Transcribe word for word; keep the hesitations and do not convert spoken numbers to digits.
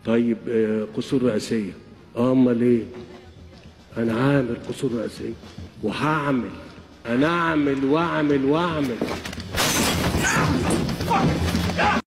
طيب آه، قصور رئاسيه. اه امال ايه؟ انا عامل قصور رئاسيه وهعمل، انا اعمل واعمل واعمل.